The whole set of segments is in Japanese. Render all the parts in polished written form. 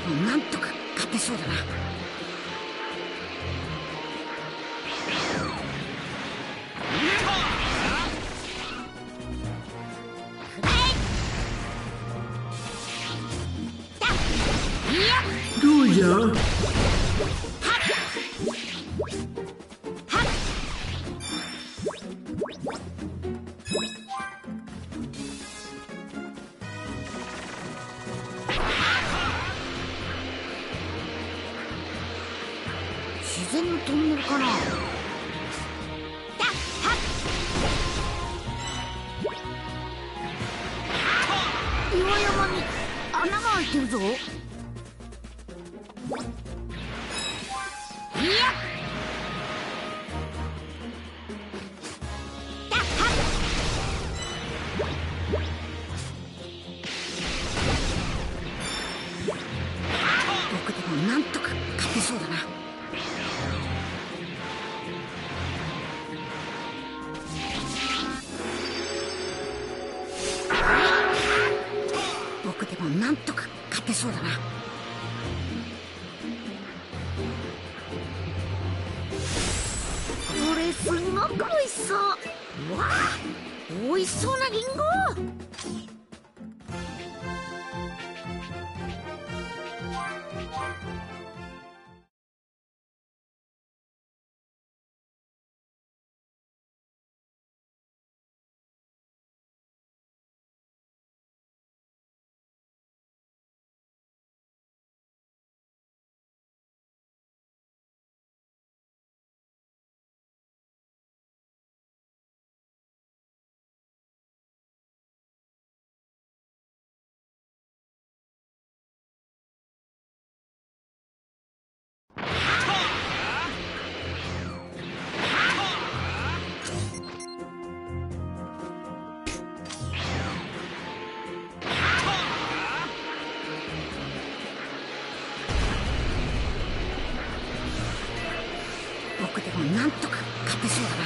もなんとか勝てそうだな。 どうじゃ。 自然のトンネルかな。岩山に穴が開いてるぞ。僕でもなんとか勝てそうだな。僕でもなんとか勝てそうだな。これすごく美味しそう。うわあ、美味しそうなリンゴ。僕でもなんとか勝てそうだな。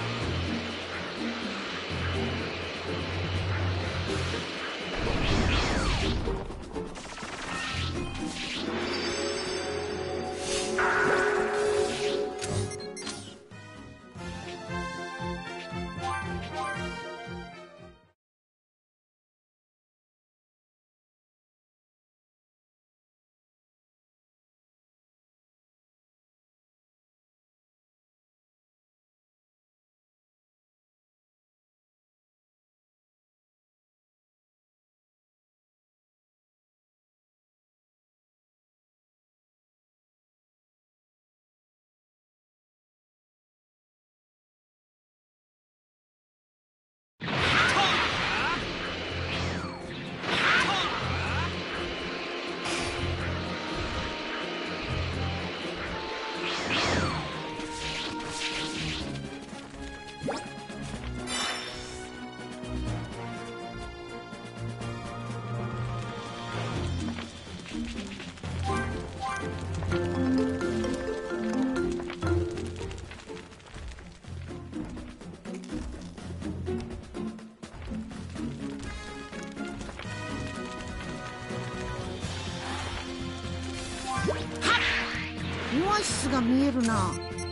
オアシスが見えるな。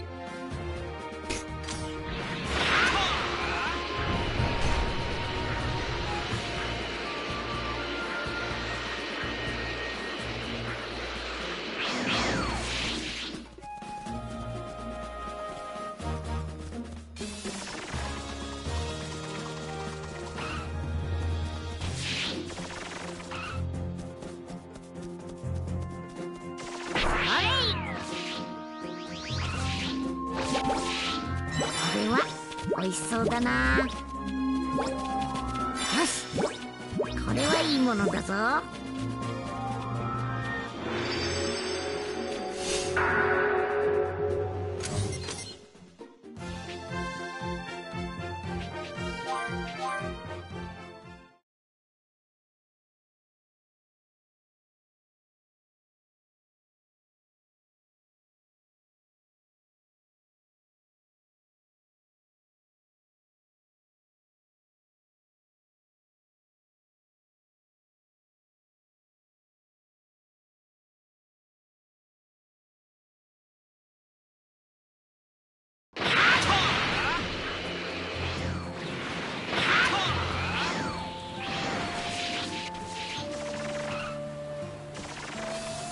これは美味しそうだな。よし、これはいいものだぞ。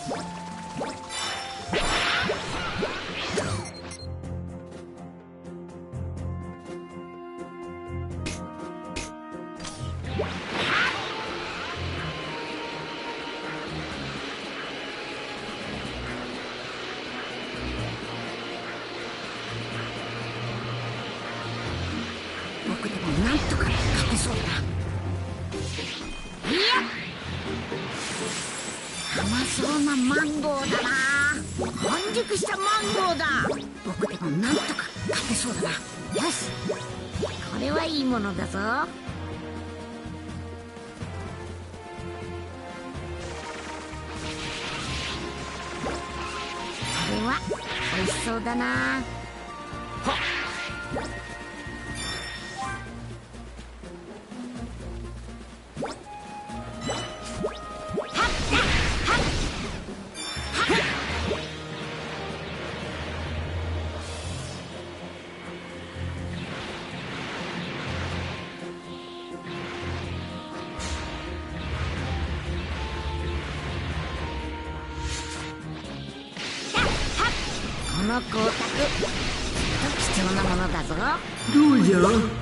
僕でもなんとか勝てそうだな。いや、甘そうなマンゴーだな。完熟したマンゴーだ。僕でもなんとか勝てそうだな。よし、これはいいものだぞ。これは美味しそうだな。はっ、この光沢、貴重なものだぞ。 どうじゃ。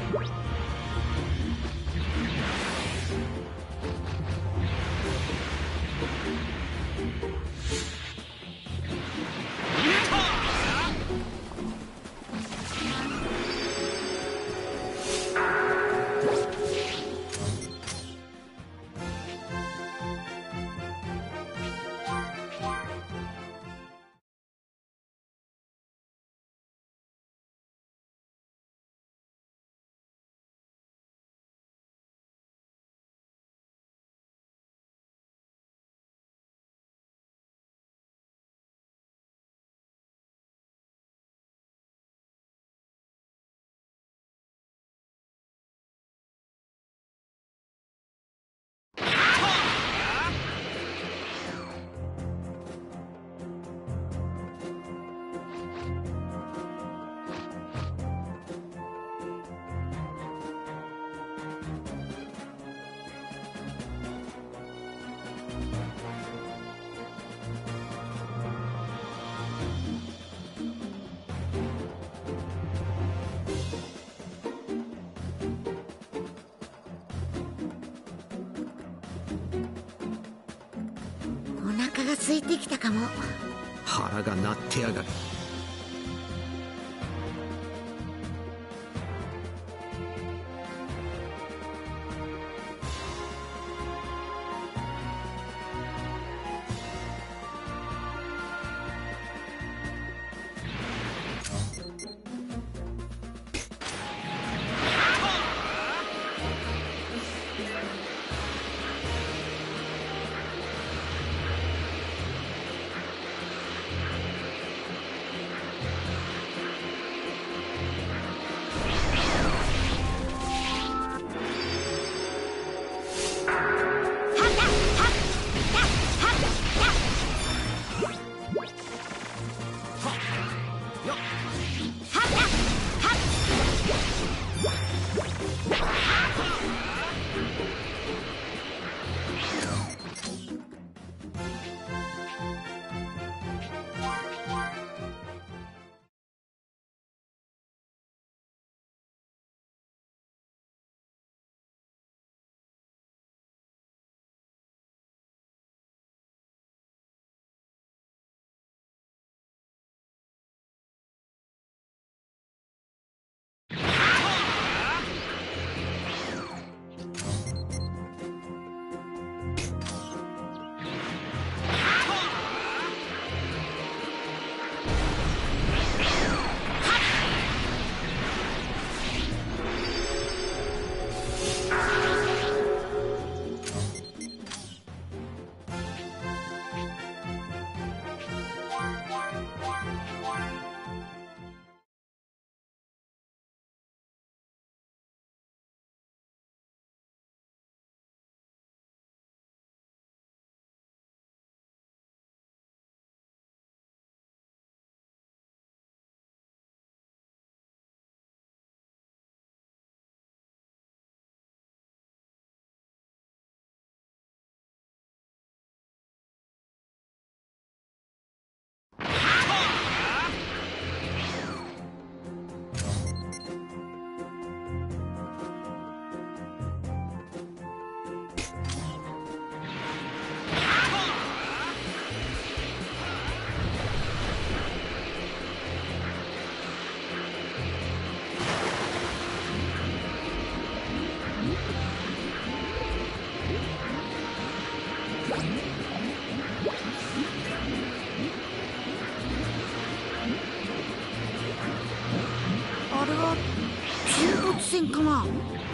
お腹が空いてきたかも。 腹が鳴ってやがる。 戦かな。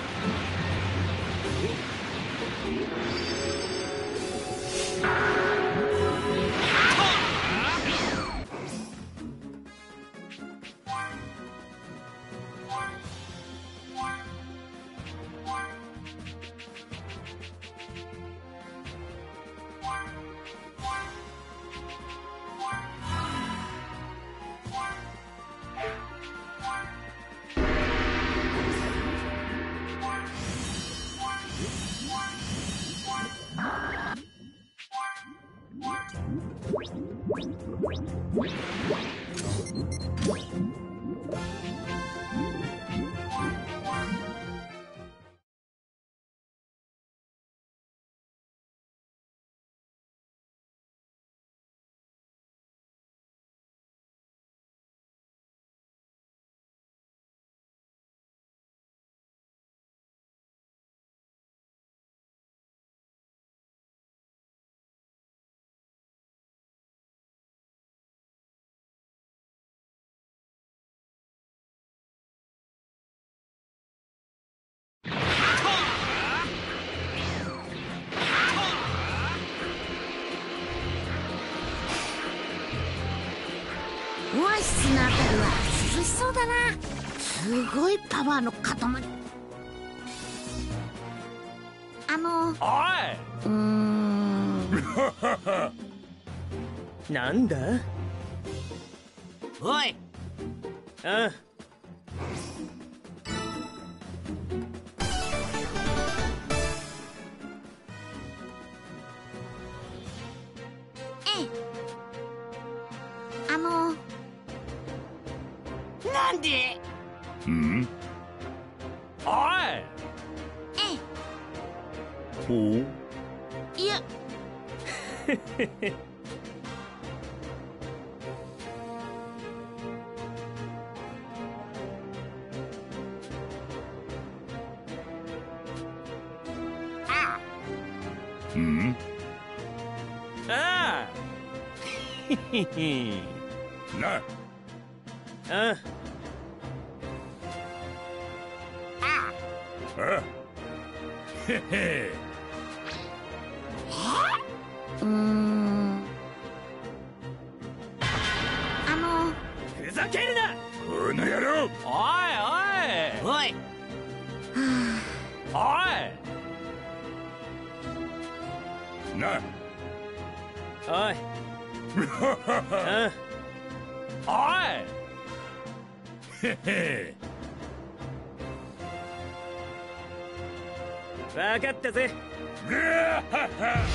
オアシスのあたりは涼しそうだな。すごいパワーの塊。 おいなんだ。 おい、 あなんで？ おいいやああひひひなああへへふざけるな。 この野郎。 おいおい、 おいなおいあおいへへ分かったぜ。 ぐはは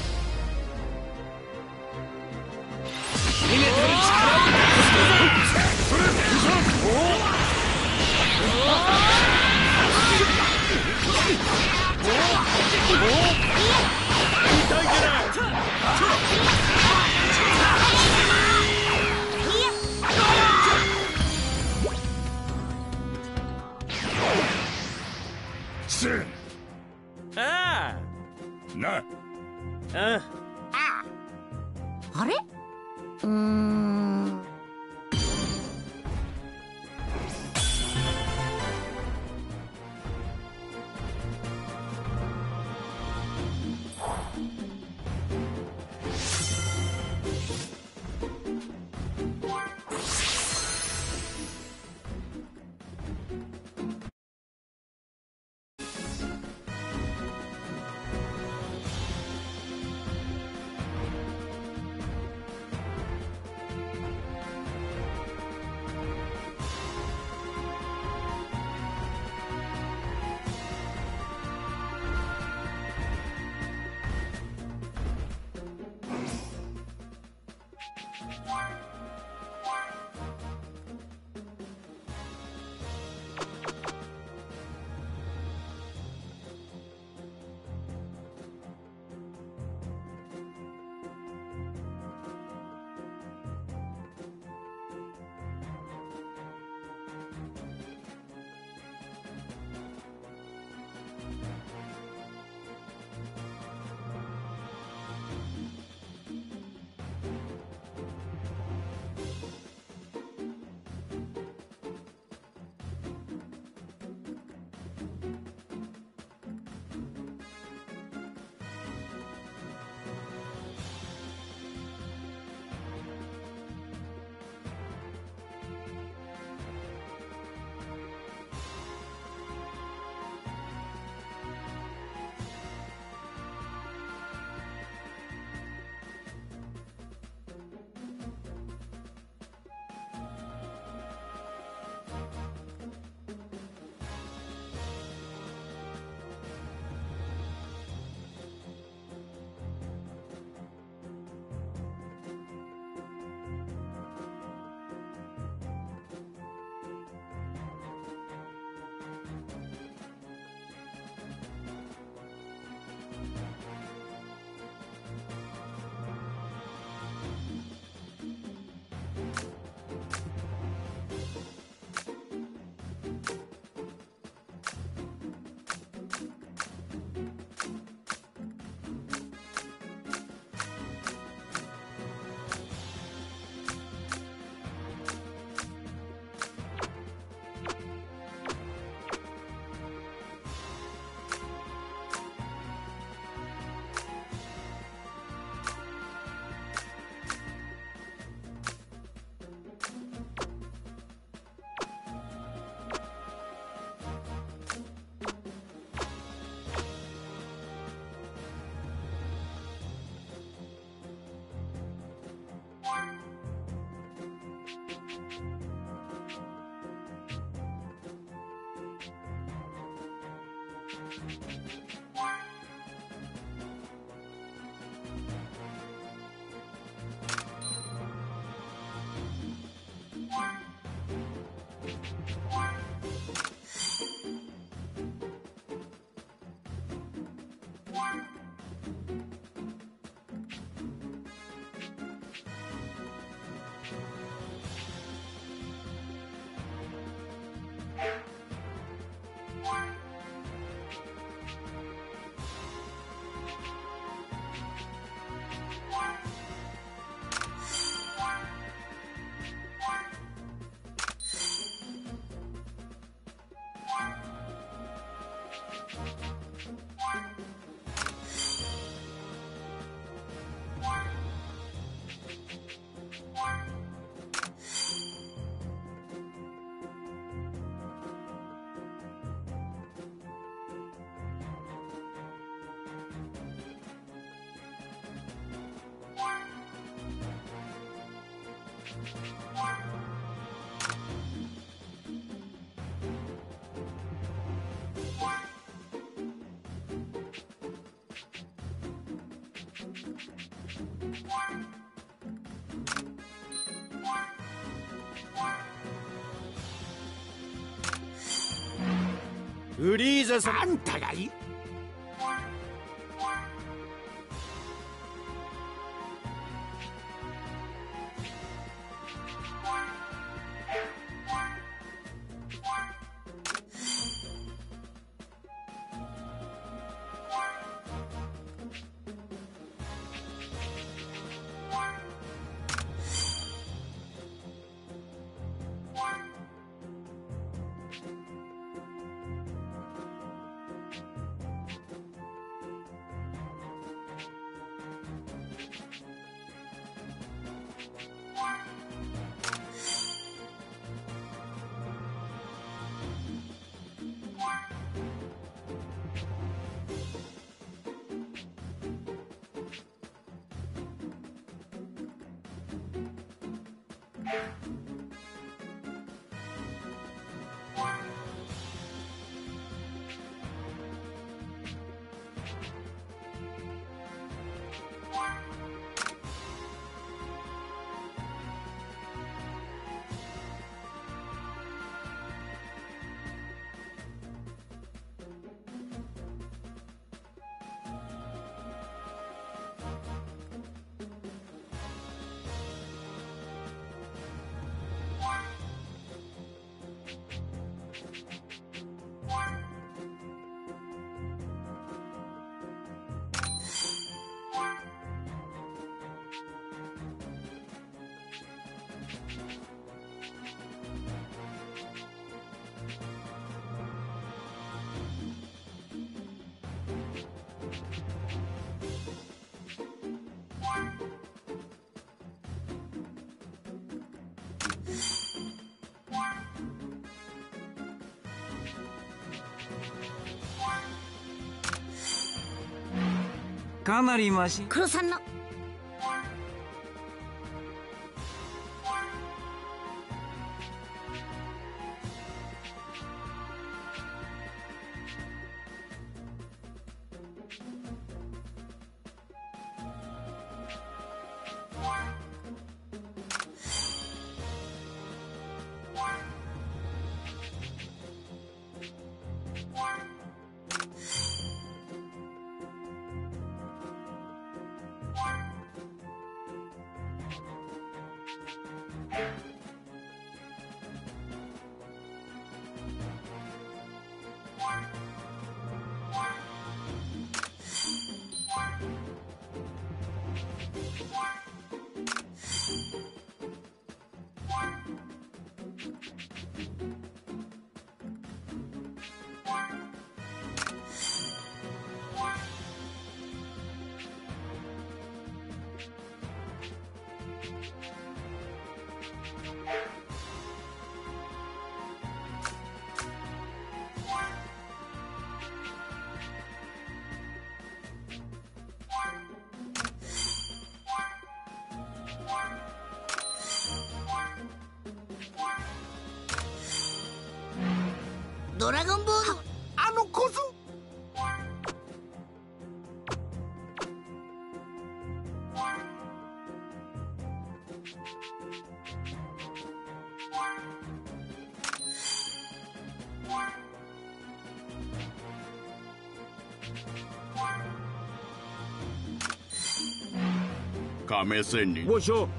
せんあなあああれフリーザさん。 あんたがいい。 かなりマシ。 黒さんのドラゴンボール。 あの小僧。 亀仙人。 わしゃ。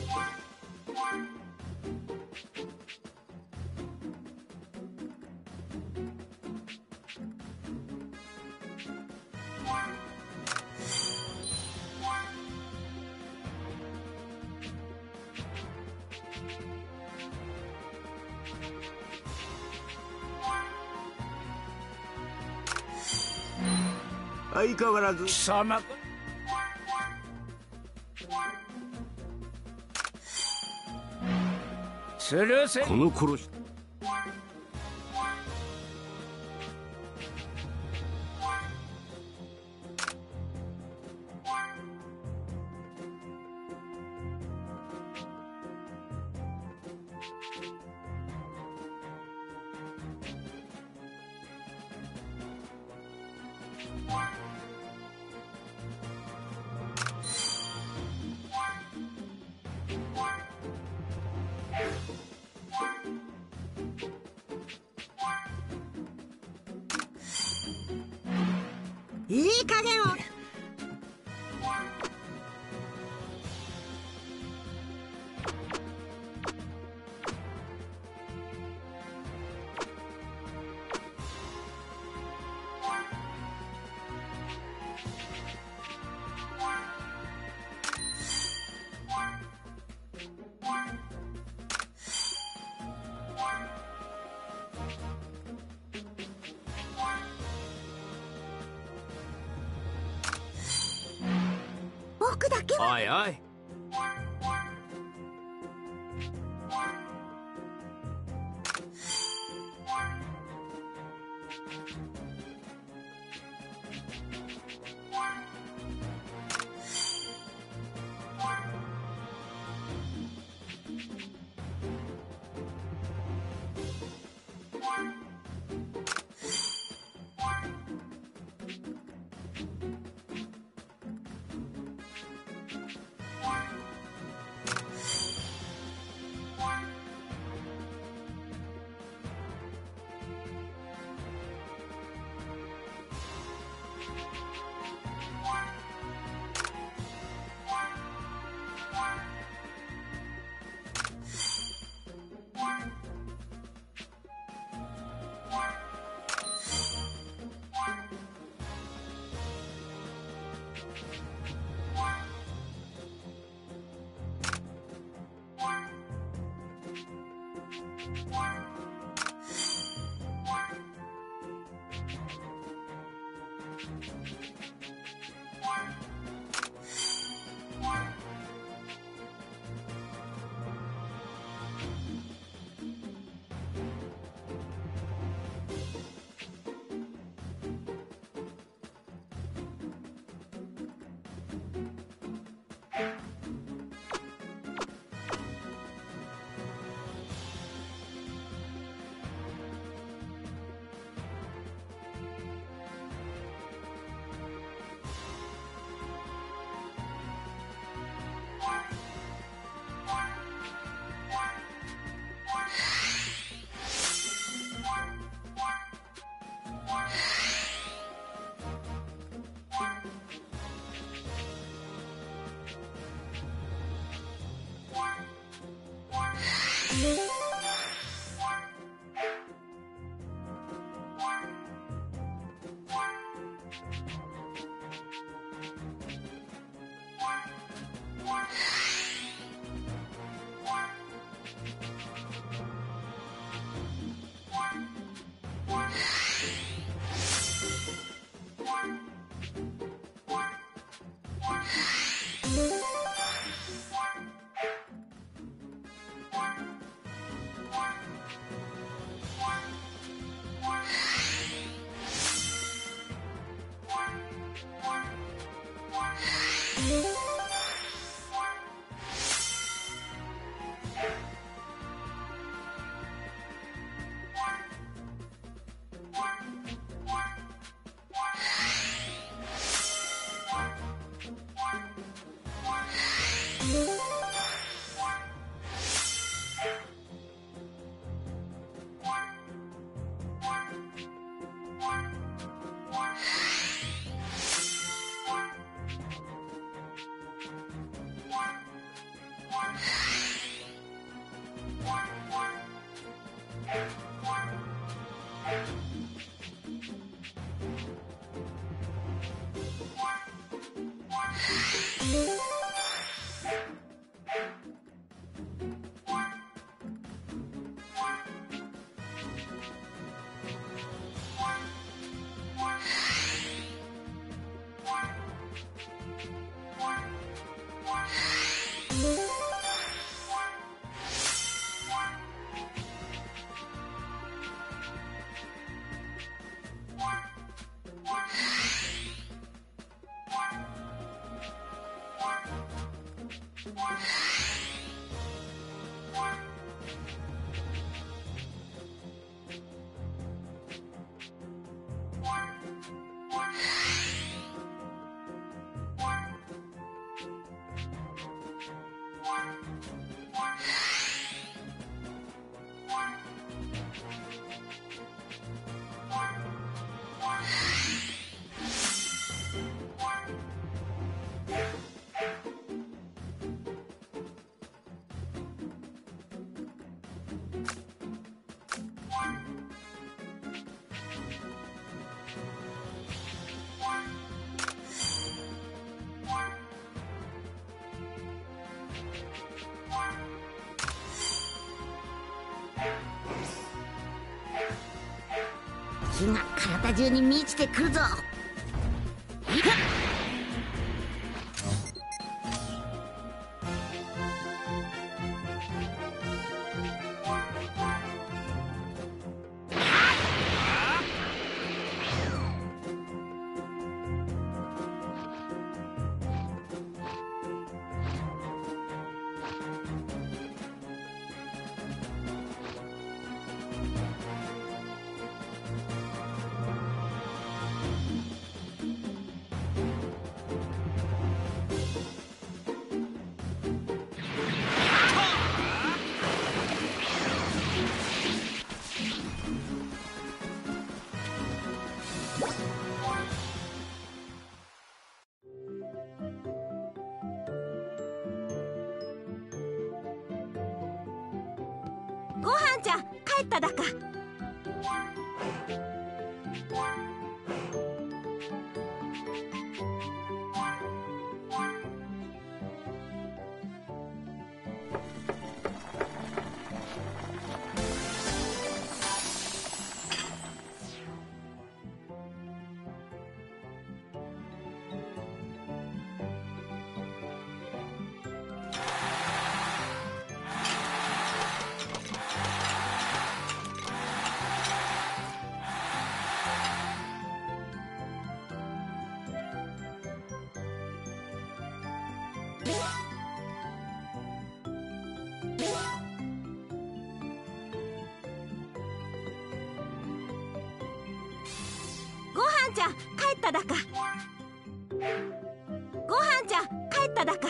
相変わらず貴様するせ。 この殺しいい加減を。僕だけは。 おいおい。 火が体中に満ちてくるぞ。 ご飯じゃ帰っただか。ご飯じゃ帰っただか。ご飯じゃ帰っただか。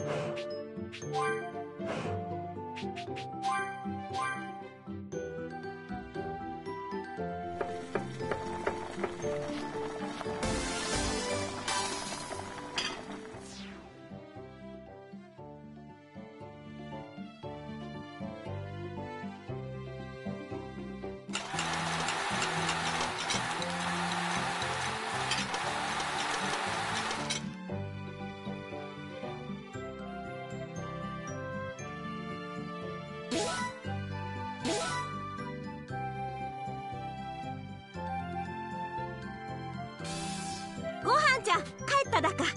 ご飯じゃ帰っただか。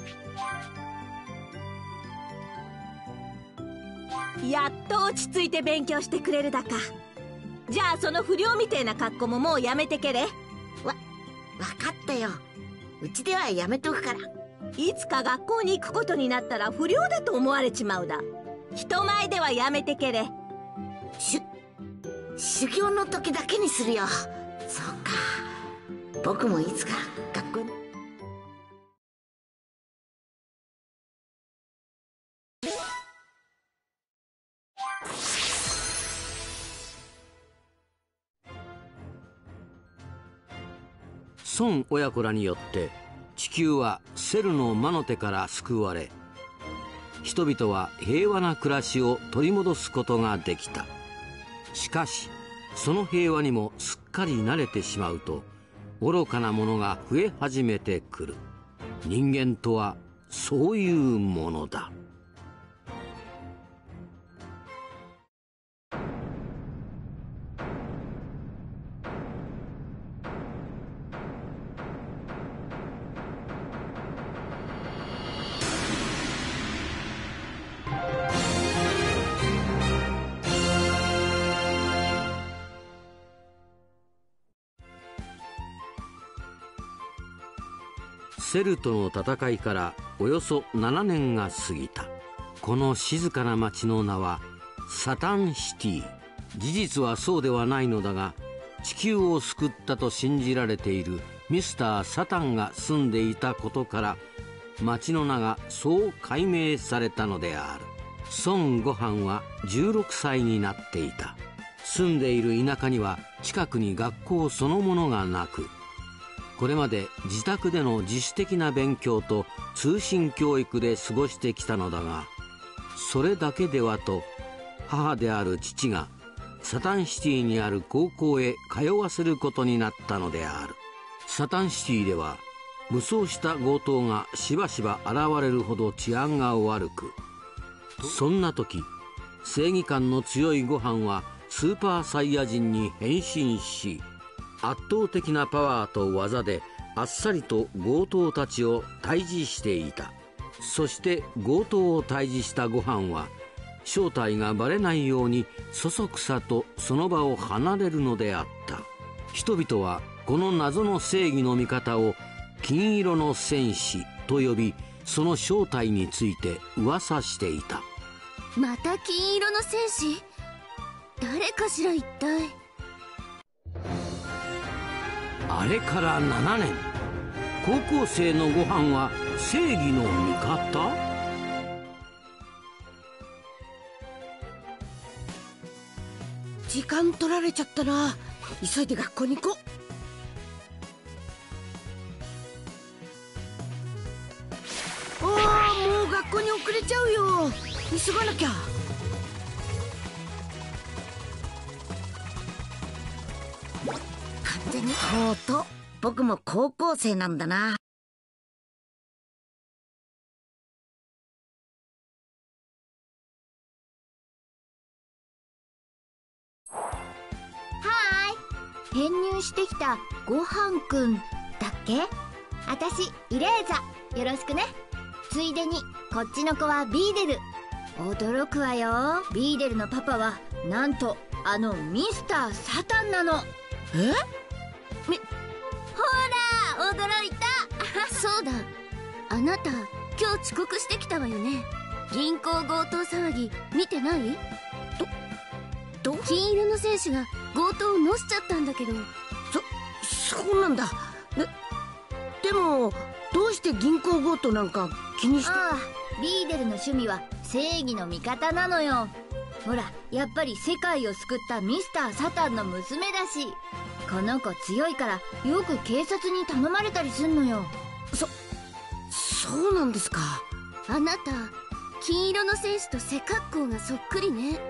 やっと落ち着いて勉強してくれるだか。じゃあその不良みてえな格好ももうやめてけれ。 わかったよ。うちではやめとくから。 いつか学校に行くことになったら不良だと思われちまうだ。人前ではやめてけれ。 修行の時だけにするよ。そうか、僕もいつか学校に。 孫親子らによって地球はセルの魔の手から救われ、人々は平和な暮らしを取り戻すことができた。しかしその平和にもすっかり慣れてしまうと愚かなものが増え始めてくる。人間とはそういうものだ。セルとの戦いからおよそ7年が過ぎた。この静かな町の名はサタンシティ。事実はそうではないのだが、地球を救ったと信じられているミスター・サタンが住んでいたことから町の名がそう改名されたのである。孫悟飯は16歳になっていた。住んでいる田舎には近くに学校そのものがなく、これまで自宅での自主的な勉強と通信教育で過ごしてきたのだが、それだけではと母である父がサタンシティにある高校へ通わせることになったのである。サタンシティでは武装した強盗がしばしば現れるほど治安が悪く、そんな時正義感の強いご飯はスーパーサイヤ人に変身し、圧倒的なパワーと技であっさりと強盗たちを退治していた。そして強盗を退治したご飯は正体がバレないようにそそくさとその場を離れるのであった。人々はこの謎の正義の味方を金色の戦士と呼び、その正体について噂していた。 また金色の戦士？誰かしら一体。 あれから7年、高校生のご飯は正義の味方？ 時間取られちゃったな。急いで学校に行こう。もう学校に遅れちゃうよ。急がなきゃ。 完全にとうとう僕も高校生なんだな。 編入してきたごはんくんだっけ？あたしイレーザ、よろしくね。ついでにこっちの子はビーデル。驚くわよ。ビーデルのパパはなんとあのミスター・サタンなの。ほら驚いた。そうだ、あなた今日遅刻してきたわよね。銀行強盗騒ぎ見てない？金色の戦士が強盗をのしちゃったんだけど。 そうなんだ。でもどうして銀行強盗なんか気にして。 ああ、ビーデルの趣味は正義の味方なのよ。ほら、やっぱり世界を救ったミスター・サタンの娘だし、この子強いからよく警察に頼まれたりすんのよ。 そうなんですか。 あなた金色の戦士と背格好がそっくりね。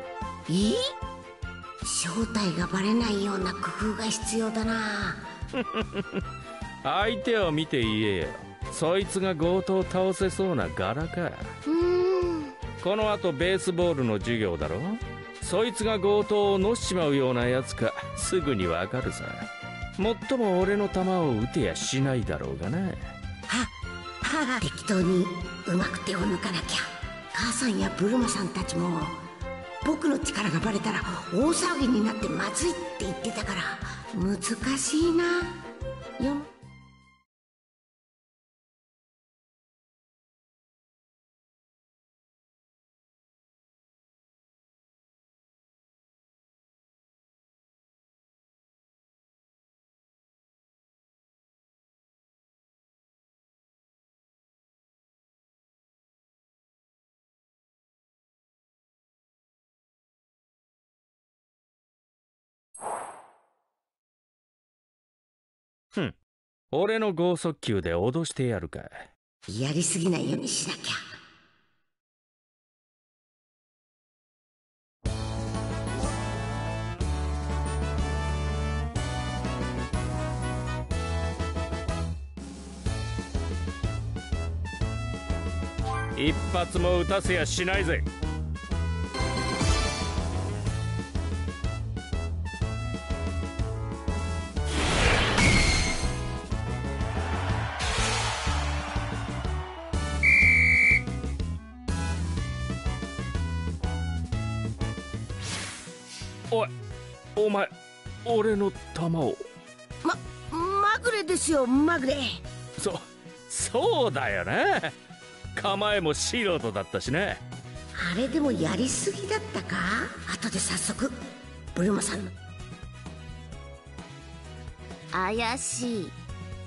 正体がバレないような工夫が必要だな。 相手を見て言えよ。そいつが強盗を倒せそうな柄か。この後ベースボールの授業だろ。そいつが強盗をのしちまうようなやつかすぐにわかるさ。もっとも俺の球を打てやしないだろうがな。 適当にうまく手を抜かなきゃ。母さんやブルマさんたちも僕の力がバレたら大騒ぎになってまずいって言ってたから難しいなよ。 俺の剛速球で脅してやるか。 やりすぎないようにしなきゃ。 一発も打たせやしないぜ。お前、俺の球を。 まぐれですよ、まぐれ。 そうだよな。構えも素人だったしな。 あれでもやりすぎだったか。後で早速ブルマさんの。 怪しい。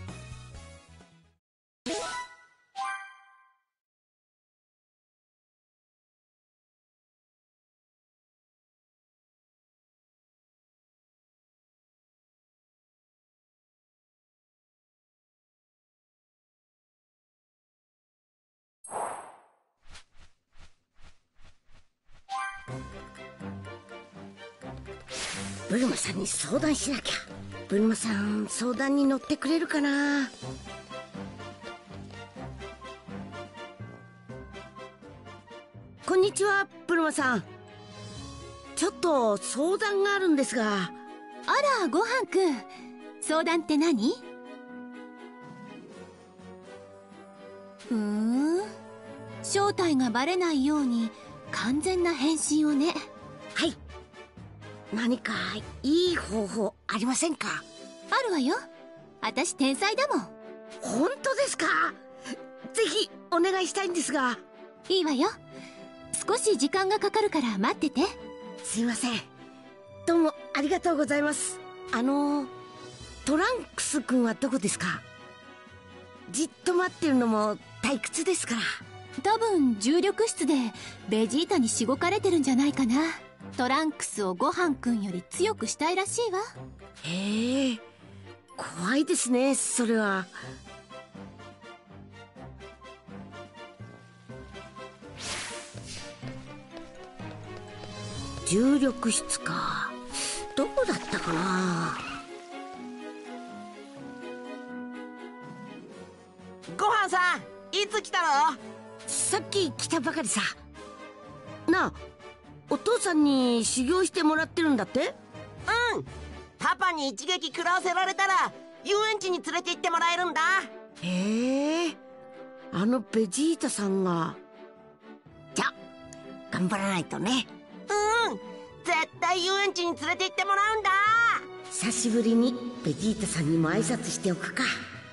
ブルマさんに相談しなきゃ。ブルマさん相談に乗ってくれるかな。こんにちはブルマさん。ちょっと相談があるんですが。 あら、ごはんくん、相談って何？正体がバレないように完全な変身をね。 はい。何かいい方法ありませんか？ あるわよ。私天才だもん。 本当ですか？ぜひお願いしたいんですが。 いいわよ。少し時間がかかるから待ってて。 すいません。どうもありがとうございます。トランクス君はどこですか？じっと待ってるのも退屈ですから。 多分重力室でベジータにしごかれてるんじゃないかな。トランクスをごはんくんより強くしたいらしいわ。 へえ、怖いですねそれは。重力室か。どこだったかな。 ごはんさん、いつ来たの？ さっき来たばかりさ。なあ、お父さんに修行してもらってるんだって？ うん。パパに一撃食らわせられたら遊園地に連れて行ってもらえるんだ。 へえ、あのベジータさんが。じゃあ頑張らないとね。 うん、絶対遊園地に連れて行ってもらうんだ。 久しぶりにベジータさんにも挨拶しておくか。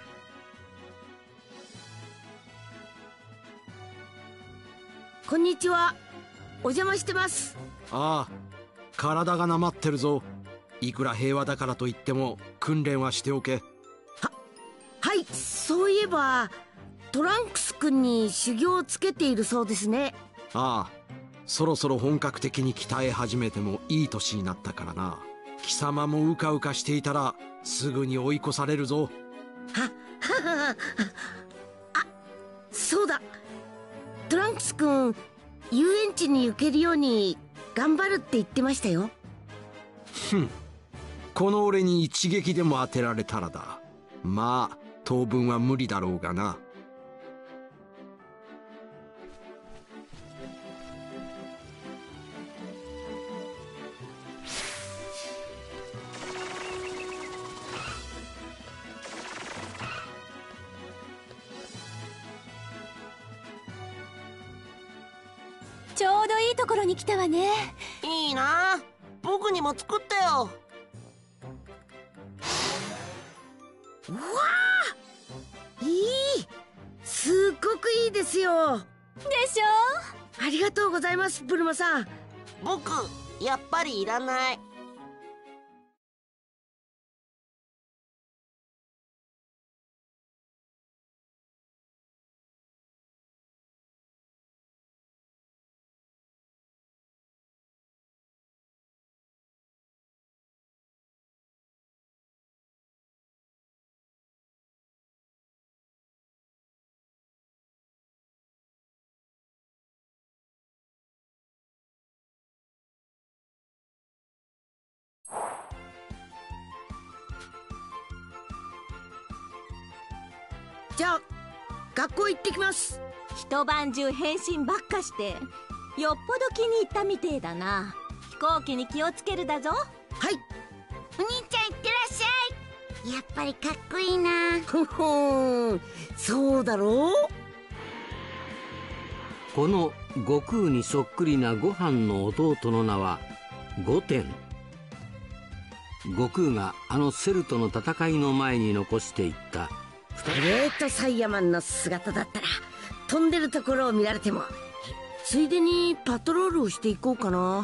こんにちは、お邪魔してます。 ああ、体がなまってるぞ。いくら平和だからといっても訓練はしておけ。 はい、そういえばトランクス君に修行をつけているそうですね。 ああ、そろそろ本格的に鍛え始めてもいい年になったからな。貴様もうかうかしていたらすぐに追い越されるぞ。 あ、そうだ、トランクス君遊園地に行けるように頑張るって言ってましたよ。 この俺に一撃でも当てられたらだ。まあ当分は無理だろうがな。 ちょうどいいところに来たわね。 いいな、僕にも作ってよ。 うわあ、いい、すっごくいいですよ。 でしょ。 ありがとうございます、ブルマさん。 僕やっぱりいらない。 じゃあ学校行ってきます。 一晩中変身ばっかしてよっぽど気に入ったみてえだな。飛行機に気をつけるだぞ。 はい。 お兄ちゃんいってらっしゃい。やっぱりかっこいいな。 ほほん、そうだろう。 この悟空にそっくりなご飯の弟の名はゴテン。悟空があのセルとの戦いの前に残していったグレートサイヤマンの姿だったら飛んでるところを見られてもついでにパトロールをしていこうかな。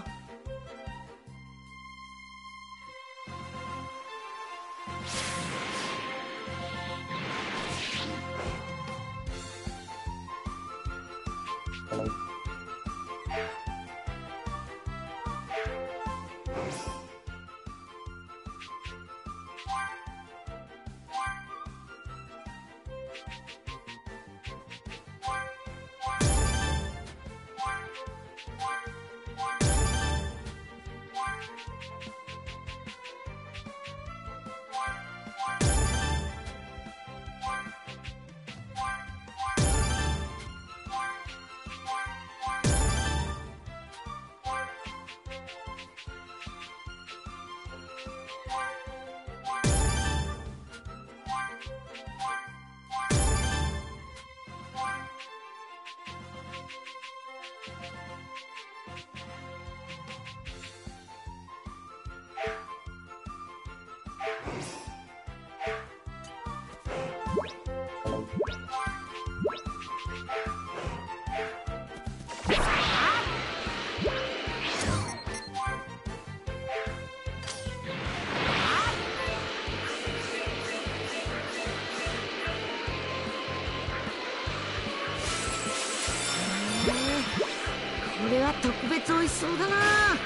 これは特別美味しそうだな。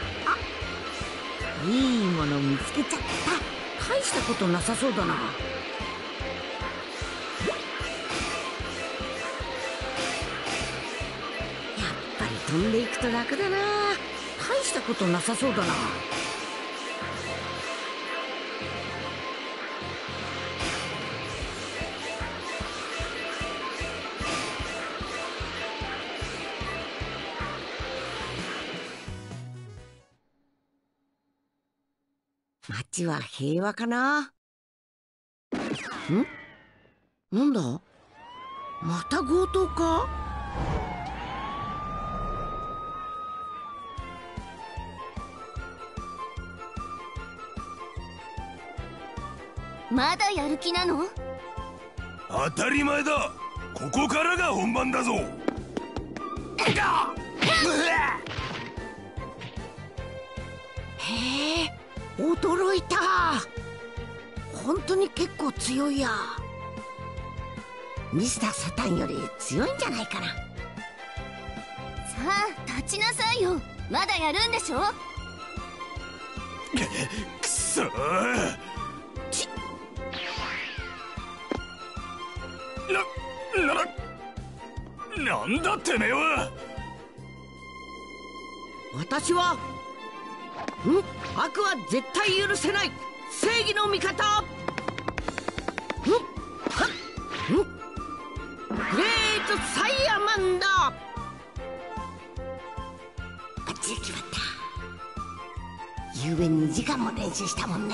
あ、いいもの見つけちゃった。大したことなさそうだな。やっぱり飛んでいくと楽だな。大したことなさそうだな。街は平和かな。なんだ、また強盗か。 まだやる気なの？ 当たり前だ。ここからが本番だぞ。 へえ、驚いた。本当に結構強いや。ミスターサタンより強いんじゃないかな。さあ立ちなさいよ。まだやるんでしょ。 くそー。なんだてめえは。 私は悪は絶対許せない正義の味方。グレートサイヤマンだ。あっちで決まった。ゆうべ2時間も練習したもんね。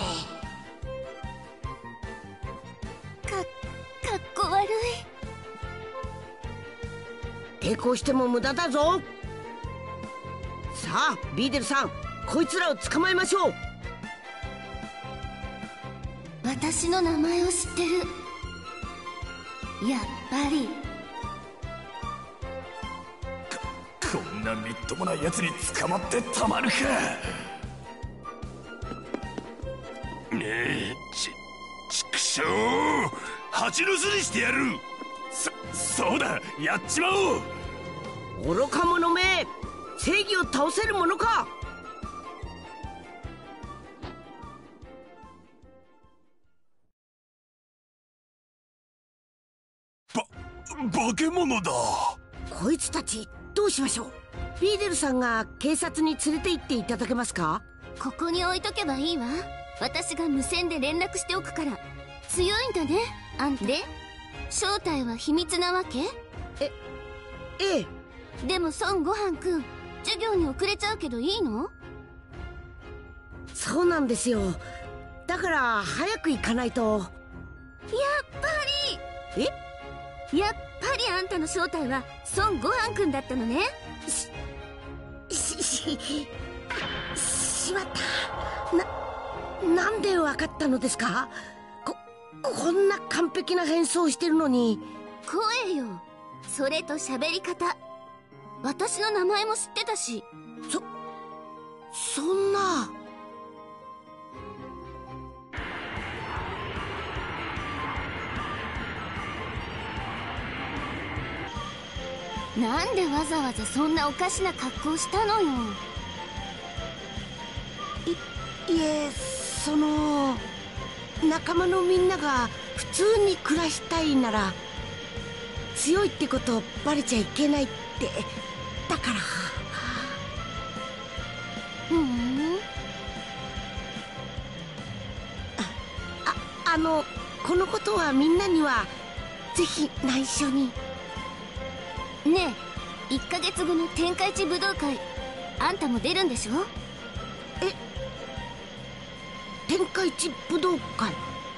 かっこ悪い。 抵抗しても無駄だぞ。さあビーデルさん、こいつらを捕まえましょう。 私の名前を知ってる。やっぱりこんなみっともないやつに捕まってたまるか。ちくしょう、蜂の巣にしてやる。そうだ、やっちまおう。 愚か者め、正義を倒せるものか。 化け物だ。 こいつたちどうしましょう。ビーデルさんが警察に連れて行っていただけますか。 ここに置いとけばいいわ。私が無線で連絡しておくから。強いんだね、あんた。で、正体は秘密なわけ？ ええ。 でも孫悟飯くん、授業に遅れちゃうけどいいの？ そうなんですよ。だから早く行かないと。 やっぱり。やっぱりあんたの正体は孫悟飯くんだったのね。 しまった。なんでわかったのですか。こんな完璧な変装してるのに。 声よ、それと喋り方。 私の名前も知ってたし。 そんな。 なんでわざわざそんなおかしな格好したのよ。 いえ、仲間のみんなが普通に暮らしたいなら強いってことバレちゃいけないって。だから。このことはみんなにはぜひ内緒に。 ねえ、1ヶ月後の天下一武道会、あんたも出るんでしょ？ 天下一武道会。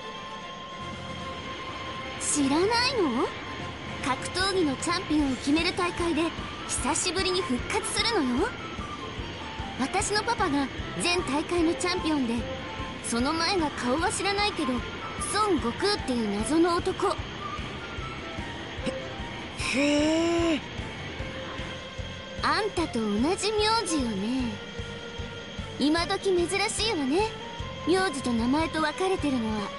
知らないの？格闘技のチャンピオンを決める大会で久しぶりに復活するのよ。私のパパが前大会のチャンピオンで、その前が顔は知らないけど孫悟空っていう謎の男。 へえ。 あんたと同じ名字よね。今時珍しいわね、名字と名前と分かれてるのは。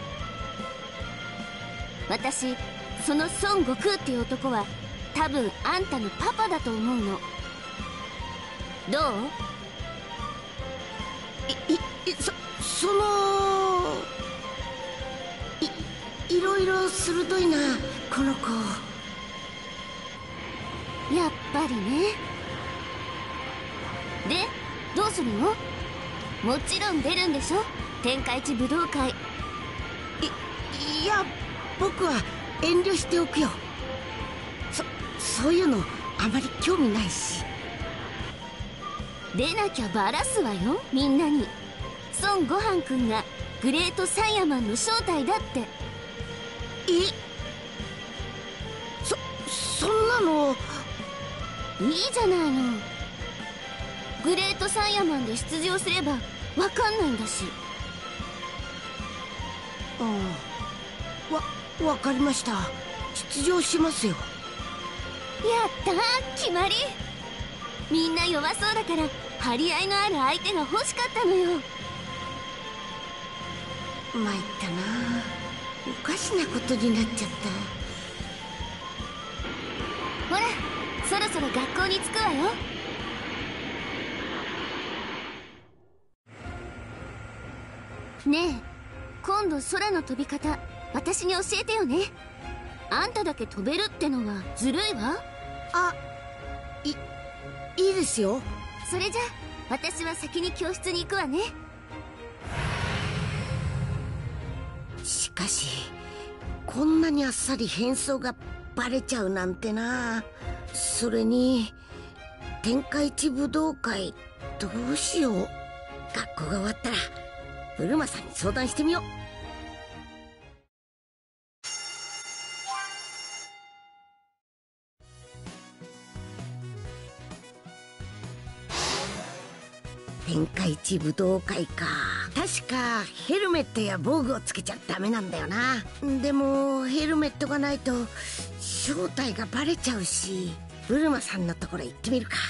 私、その孫悟空っていう男は多分あんたのパパだと思うの。どう？ いろいろ鋭いな、この子。 やっぱりね。で、どうするの？もちろん出るんでしょ、天下一武道会。 いや、僕は遠慮しておくよ。そういうのあまり興味ないし。 出なきゃバラすわよ、みんなに。孫悟飯くんがグレートサイヤマンの正体だって。 そんなの。 いいじゃないの。グレートサイヤマンで出場すればわかんないんだし。 わかりました。出場しますよ。 やったー、決まり。みんな弱そうだから張り合いのある相手が欲しかったのよ。 参ったな、おかしなことになっちゃった。 ほら、そろそろ学校に着くわよ。ねえ、今度空の飛び方私に教えてよね。あんただけ飛べるってのはずるいわ。 いいですよ。 それじゃ私は先に教室に行くわね。 しかしこんなにあっさり変装がバレちゃうなんてな。それに天下一武道会どうしよう。学校が終わったらブルマさんに相談してみよう。天下一武道会か。確かヘルメットや防具をつけちゃダメなんだよな。でもヘルメットがないと正体がバレちゃうし、ブルマさんのところ行ってみるか。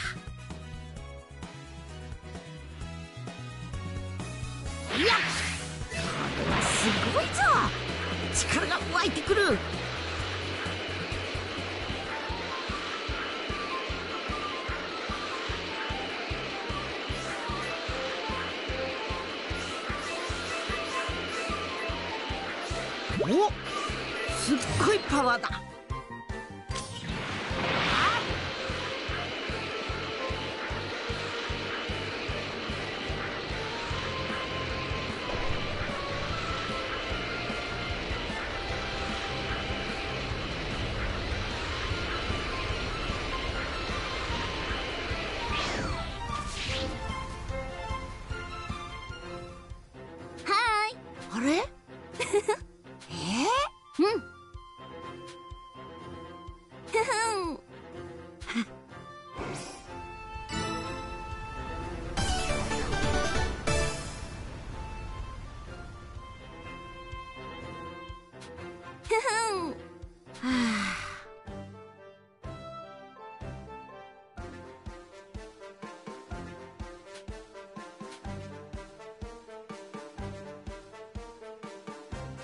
いや、これはすごいぞ。力が湧いてくる。お、すっごいパワーだ。 はーい。 あれ？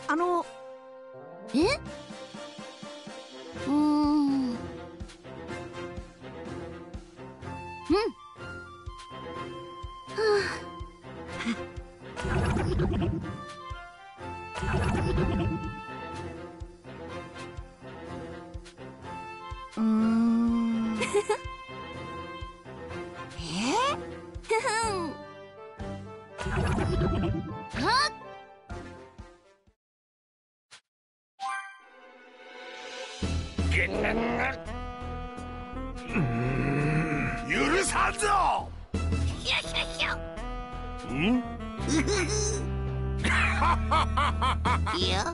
え？ 許さんぞ。ん？ いや。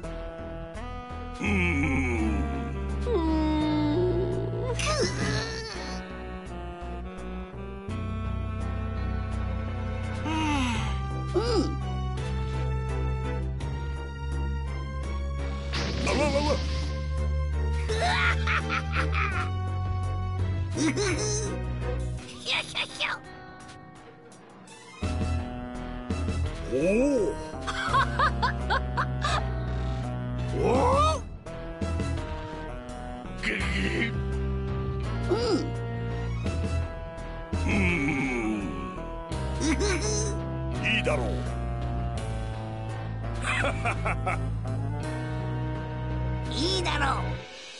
いいだろう。 いいだろう。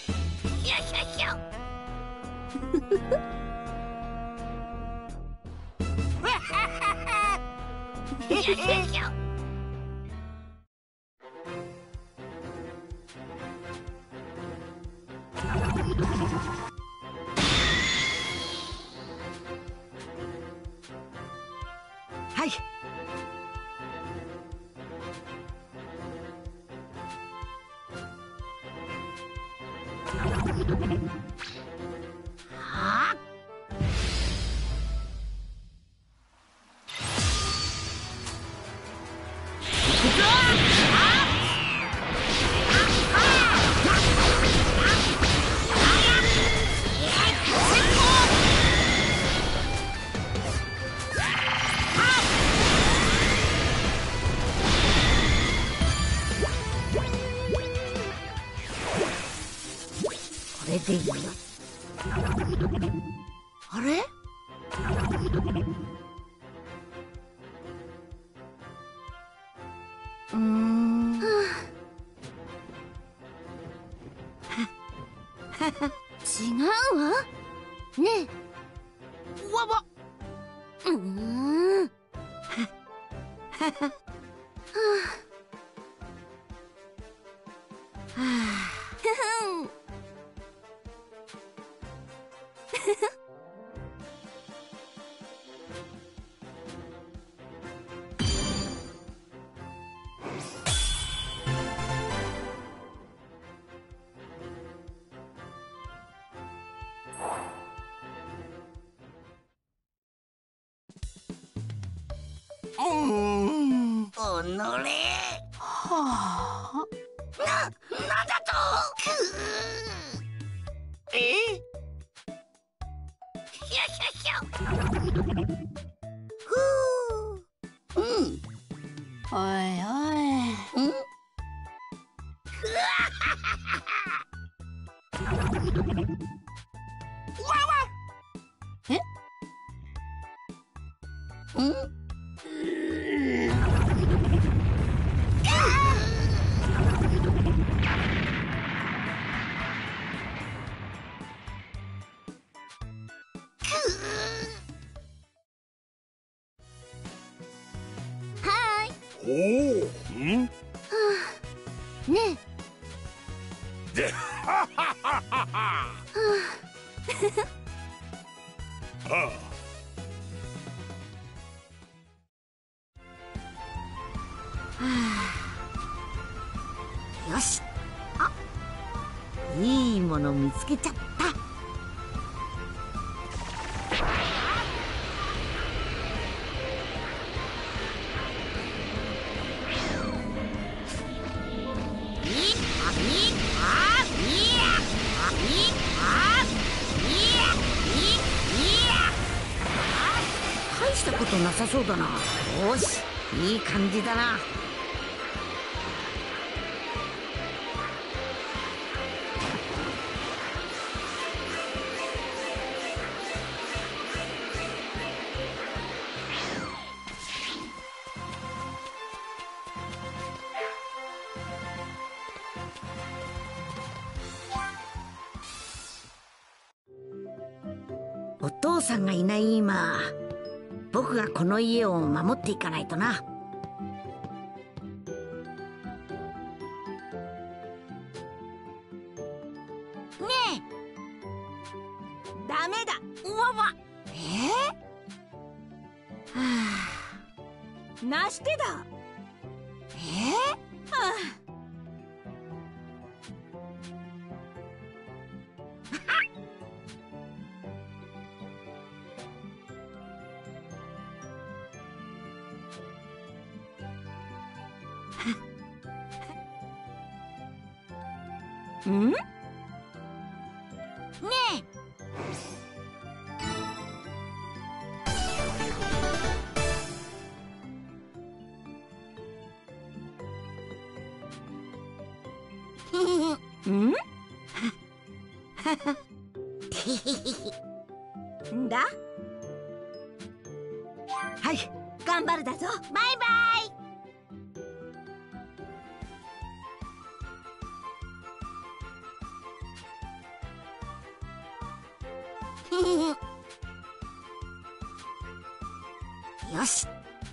はい。はあ。これでいいよ。あれ？ 違うわ。ねえ。 わわ。おのれ。はあ。なんだと。おいおい。 おお。ん？ ねえ。 で、ははははは。 よし。あ、いいもの見つけちゃった。大したことなさそうだな。よし、いい感じだな。 お父さんがいない今、僕がこの家を守っていかないとな。 ねえ、ダメだ。うわわ。はあ、なしてだ。はあ。ん？ねえ。ん？んだ？はい、頑張るだぞ。バイバイ。よし。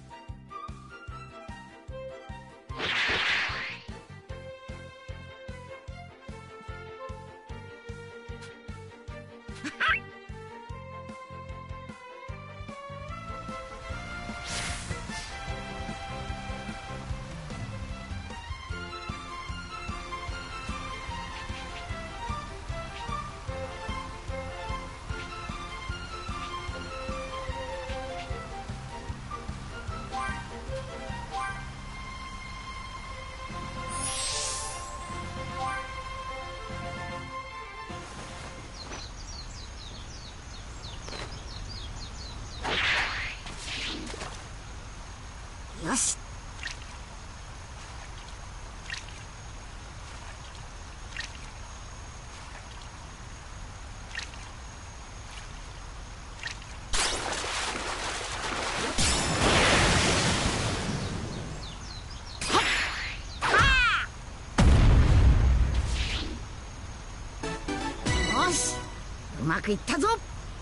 よし。よし、うまくいったぞ。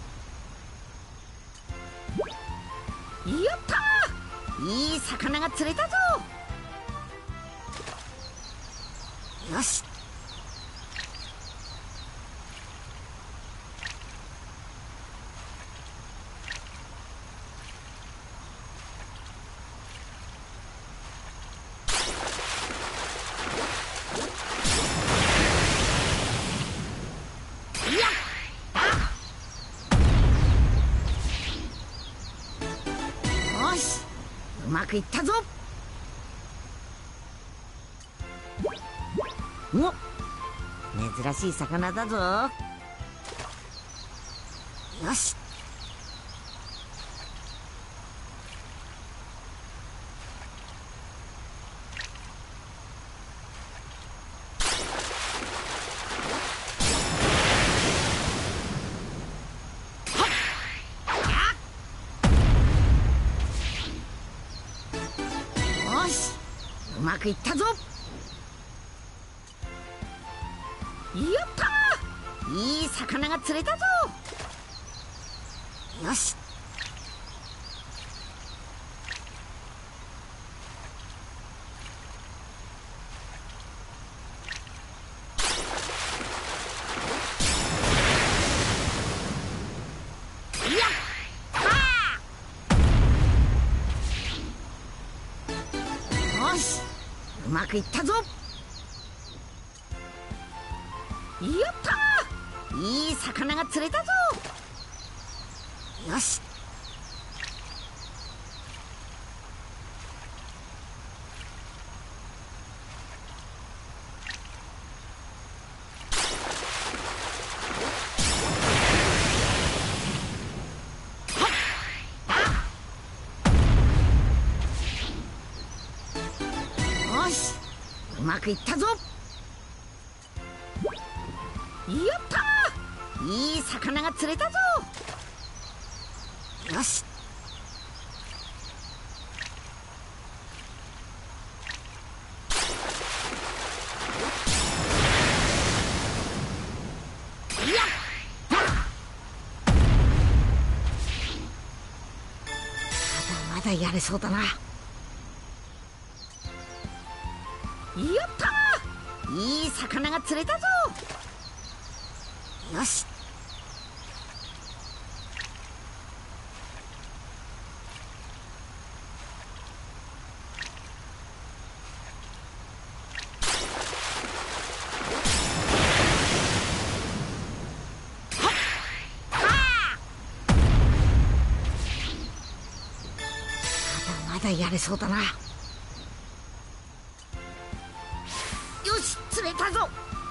やったー、いい魚が釣れたぞ。よし。うまくいったぞ。お、珍しい魚だぞ。よし。うまくいったぞ。やったー、いい魚が釣れたぞ。よし。よし、うまくいったぞ。やったー、いい魚が釣れたぞ。よし。よし、うまくいったぞ。やったー、いい魚が釣れたぞ。よし。よだやれそうだな。やったー、いい魚が釣れたぞ。よし、まだやれそうだな。よし、釣れたぞ。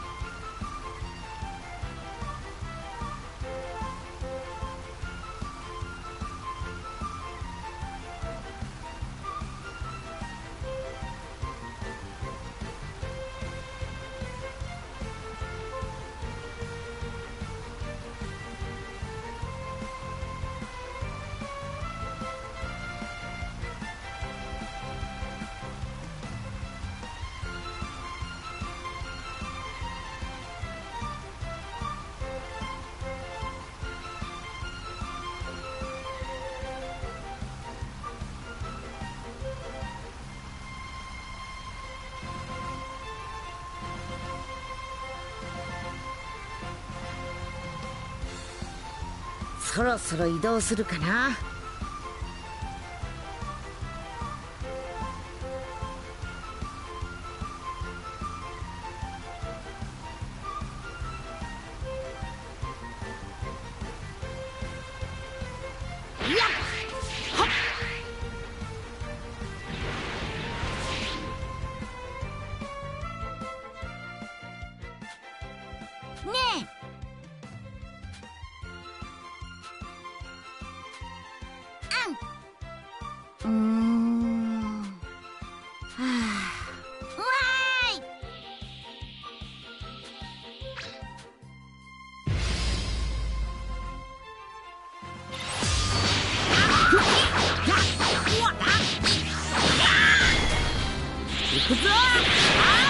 そろそろ移動するかな。行くぞ。